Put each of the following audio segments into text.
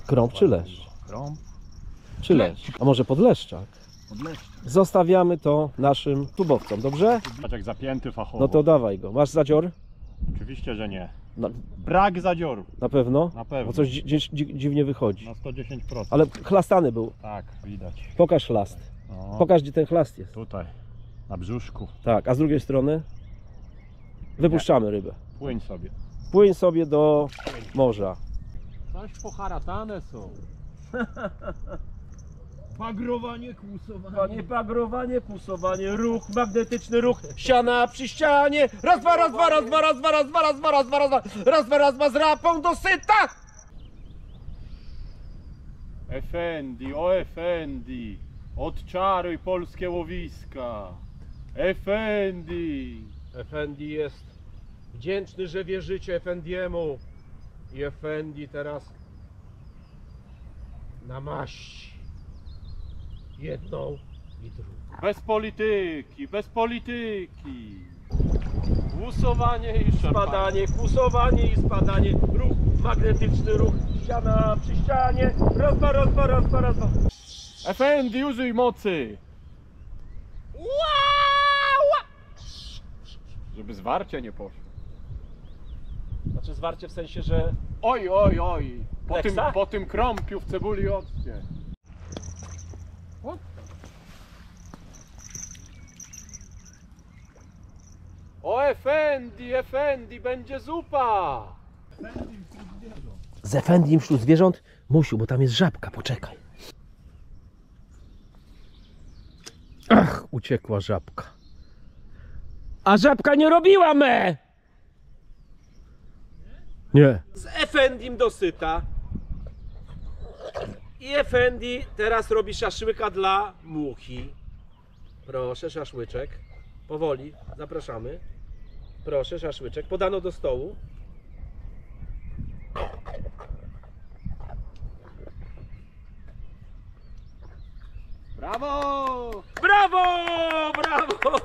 Krąb czy leszcz? Krąb. Czy leszcz? A może podleszczak? Podleszcze. Zostawiamy to naszym tubowcom, dobrze? Patrz jak zapięty fachowo. No to dawaj go. Masz zadzior? Oczywiście, że nie. Na, Brak zadzioru. na pewno? Na pewno. Bo coś dziwnie wychodzi. Na 110%. Ale chlastany był. Tak, widać. Pokaż chlast. No, Pokaż, gdzie ten chlast jest. tutaj. Na brzuszku. Tak, a z drugiej strony wypuszczamy rybę. Płyń sobie. Płyń sobie do morza. Coś poharatane są. Bagrowanie, kłusowanie. Panie, bagrowanie, kłusowanie, ruch, magnetyczny ruch, ściana przy ścianie. Raz, dwa, raz, dwa, raz, dwa, raz, dwa, raz, dwa, raz, dwa, raz, dwa, raz, dwa, raz, dwa, raz, dwa, z rapą do syta. Efendi, o Efendi. Odczaruj polskie łowiska. Efendi. Efendi jest wdzięczny, że wierzycie Efendiemu. I Efendi teraz namaści jedną i drugą. Bez polityki, bez polityki. Łusowanie i szarpanie. Spadanie, kłusowanie i spadanie, ruch, magnetyczny ruch, ściana przy ścianie. Raz, dwa, raz, dwa, raz, dwa, raz, dwa. Efendi, użyj mocy. Żeby zwarcie nie poszło. Znaczy zwarcie w sensie, że Oj, oj, oj. Leksa? Po tym krąpiu w cebuli occie. O Efendi, Efendi, będzie zupa. z Efendim wśród zwierząt, Musiu, bo tam jest żabka, poczekaj. Ach, uciekła żabka. A żabka nie robiła me! Nie. Z Efendim dosyta. I Efendi teraz robi szaszłyka dla muchi. Proszę, szaszłyczek. Powoli, zapraszamy. Proszę, szaszłyczek. Podano do stołu. Brawo! Brawo! Brawo!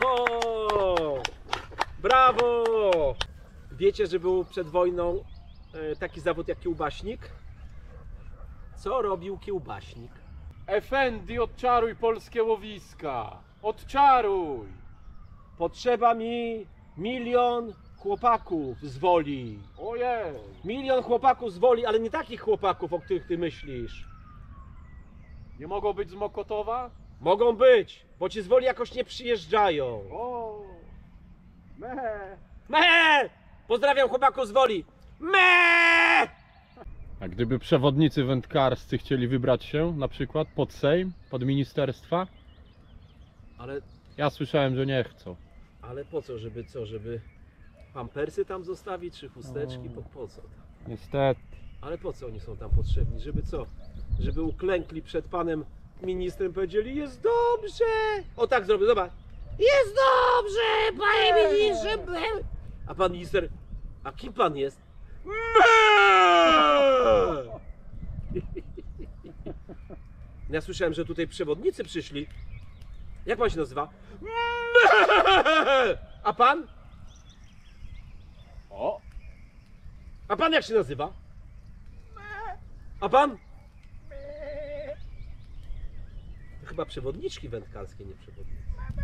Brawo! Wiecie, że był przed wojną taki zawód jak kiełbaśnik? Co robił kiełbaśnik? Efendi, odczaruj polskie łowiska. Odczaruj! Potrzeba mi 1 000 000 chłopaków z Woli. Ojej! 1 000 000 chłopaków z Woli, ale nie takich chłopaków, o których ty myślisz. Nie mogą być z Mokotowa? Mogą być, bo ci z Woli jakoś nie przyjeżdżają. O! Me! Me! Pozdrawiam chłopaków z Woli. Me! A gdyby przewodnicy wędkarscy chcieli wybrać się na przykład pod Sejm, pod ministerstwa? Ale Ja słyszałem, że nie chcą. po co, żeby pampersy tam zostawić, czy chusteczki, po co tam? Niestety. Ale po co oni są tam potrzebni, żeby co? Żeby uklękli przed panem ministrem, powiedzieli, jest dobrze! O tak zrobię, zobacz. Jest dobrze, panie ministrze! A pan minister, a kim pan jest? Ja słyszałem, że tutaj przewodnicy przyszli. Jak pan się nazywa? A pan? O! A pan jak się nazywa? A pan? Chyba przewodniczki wędkarskie, nie przewodnicy.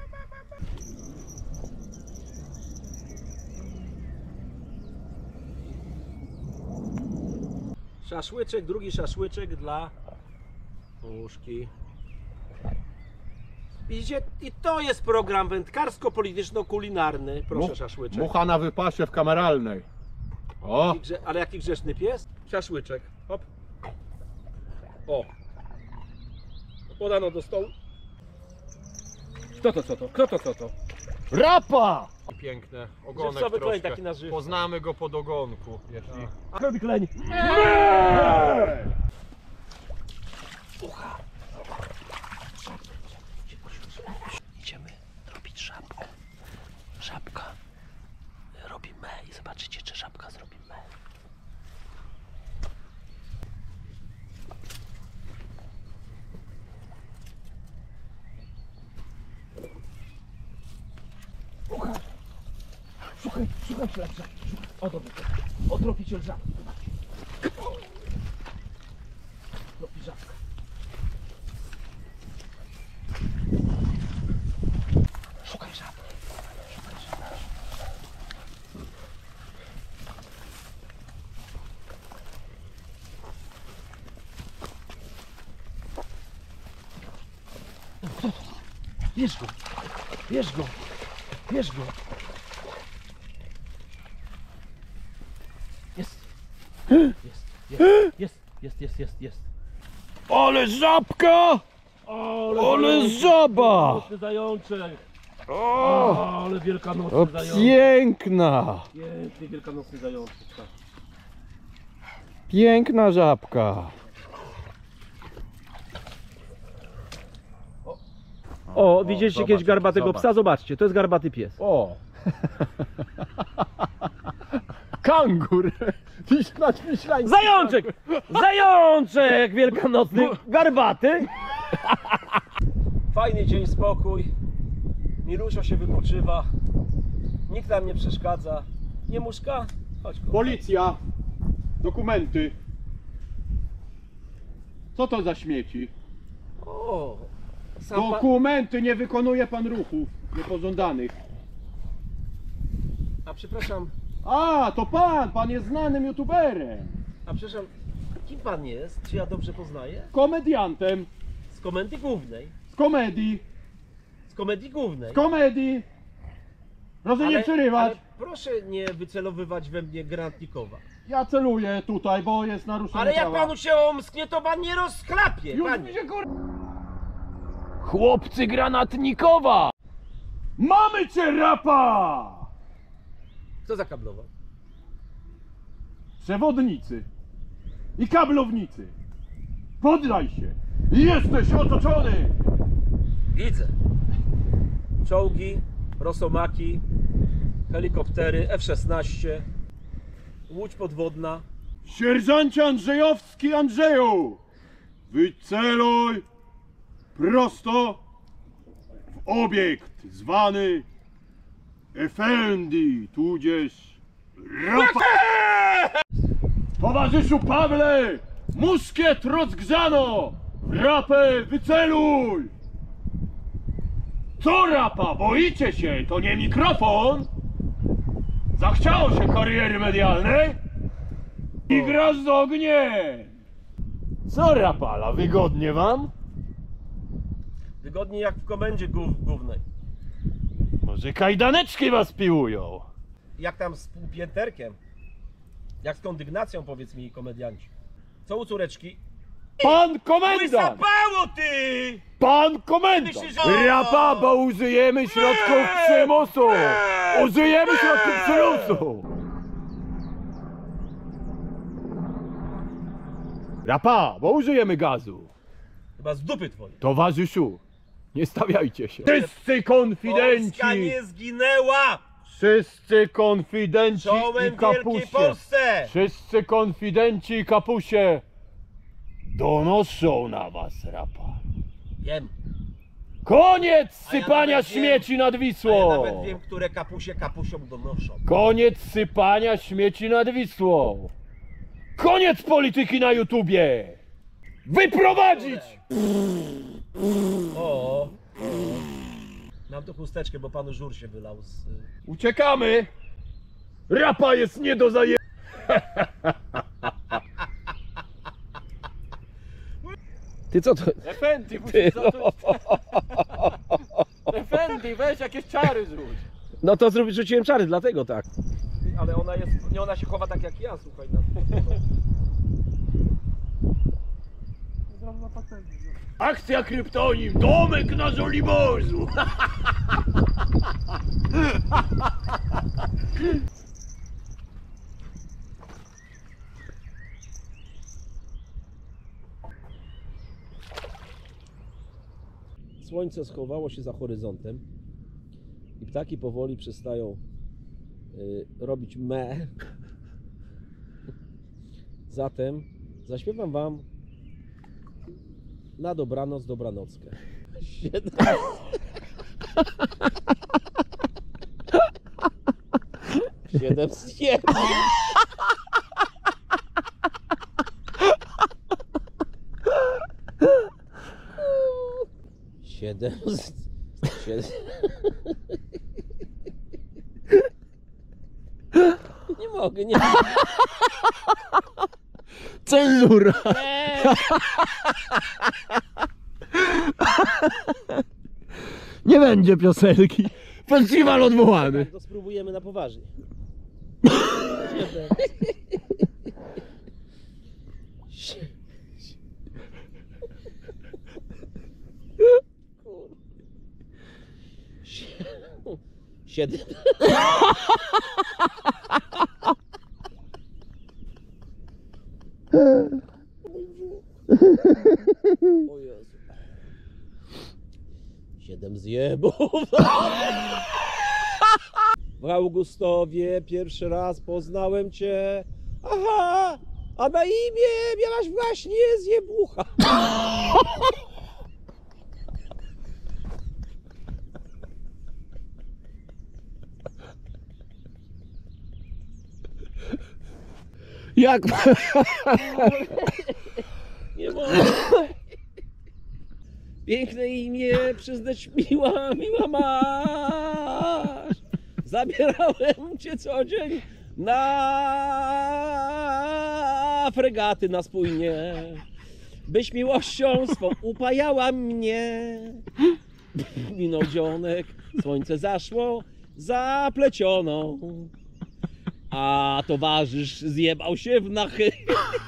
Szaszłyczek, drugi szaszłyczek dla muszki. Widzicie, i to jest program wędkarsko-polityczno-kulinarny. Proszę, szaszłyczek. Mucha na wypasie w kameralnej. O! Ale jaki grzeszny pies? Szaszłyczek. Hop. O. Podano do stołu. Kto to, co to? Kto to, co to? Rapa! Piękne, ogonek Żywcowy kleń troszkę. taki na żywca. Poznamy go pod ogonku, jeśli... A robi kleń. Ucha. Idziemy robić żabkę. Żabka robi me i zobaczycie, czy żabka zrobi me. Szukaj ślepsza. O, dobrze. O, tropiciel żabki. Bierz go! Bierz go! Bierz go! Jest! Jest! Ale żabka! Ale żaba! Mocny zajączek! O, Ale wielkanocny zajączek! piękna! Piękny wielkanocny zajączek. Tak. Piękna żabka. O, widzieliście zobacz, kiedyś garbatego zobacz. psa? Zobaczcie, to jest garbaty pies. O! Kangur! Myślałem, Zajączek! Zajączek wielkanocny, garbaty. Fajny dzień, spokój. Milusio się wypoczywa. Nikt nam nie przeszkadza. Nie muszka? Chodź. kochanie. Policja! Dokumenty! Co to za śmieci? O, sam pan... Dokumenty! Nie wykonuje pan ruchów niepożądanych. A przepraszam, A, to pan! Pan jest znanym youtuberem! kim pan jest? Czy ja dobrze poznaję? Komediantem! Z komedii głównej. Z komedii! Z komedii głównej. Z komedii! Proszę nie przerywać! ale proszę nie wycelowywać we mnie granatnikowa. Ja celuję tutaj, bo jest naruszenie Ale jak prawa. panu się omsknie, to pan nie rozklapie, Już panie. mi się Chłopcy granatnikowa! Mamy cię, rapa! Kto zakablował? Przewodnicy i kablownicy. Poddaj się! Jesteś otoczony! Widzę. Czołgi, rosomaki, helikoptery, F-16, łódź podwodna. Sierżancie Andrzejowski Andrzeju! Wyceluj prosto w obiekt zwany Efendi, tudzież rapa. Towarzyszu Pawle! Muszkiet rozgrzano! W rapę wyceluj! Co rapa? Boicie się? To nie mikrofon? Zachciało się kariery medialnej? I grasz z ogniem! Co rapala? Wygodnie wam? Wygodniej jak w komendzie głównej. Może kajdaneczki was piłują? Jak tam z półpięterkiem? Jak z kondygnacją, powiedz mi, komedianci. Co u córeczki? Pan komendant! Wysapało ty! Pan komendant! Myślisz, że- Rapa, bo użyjemy środków przymusu! Użyjemy środków przymusu! Rapa, bo użyjemy gazu! Chyba z dupy twojej. Towarzyszu, nie stawiajcie się! Wszyscy konfidenci! Polska nie zginęła! Wszyscy konfidenci Czołem i Wielkiej kapusie! Polsce! Wszyscy konfidenci i kapusie donoszą na was, rapa. Wiem. Koniec A ja sypania nawet wiem- śmieci nad A ja Wisłą! nawet wiem, które kapusie kapusiom donoszą. Koniec sypania śmieci nad Wisłą! Koniec polityki na YouTubie! Wyprowadzić! O. Mam tu chusteczkę, bo panu żur się wylał z... Uciekamy! Rapa jest nie do zaje... Ty co to? Efendi, Ty, Efendi, weź jakieś czary rzuć! No to rzuciłem czary, dlatego tak. Ale ona jest, nie, ona się chowa tak jak ja, słuchaj. Akcja Kryptonim, domek na Żoliborzu! Słońce schowało się za horyzontem i ptaki powoli przestają robić me. Zatem zaśpiewam wam na dobranoc, dobranockę. 7 z 1. Siedem. Nie mogę, nie. Cenzura! Nie. Nie będzie piosenki. Festiwal odwołany. Tak, to spróbujemy na poważnie. Siedem. O Jezu. 7 zjebów. W Augustowie pierwszy raz poznałem cię. Aha, a na imię miałaś właśnie zjebucha. Jak? Nie mogę. Piękne imię, przyznać miła masz. Zabierałem cię co dzień na fregaty na spójnie. Byś miłością swą upajała mnie. Minął dzionek, słońce zaszło zaplecioną. A towarzysz zjebał się w nachy.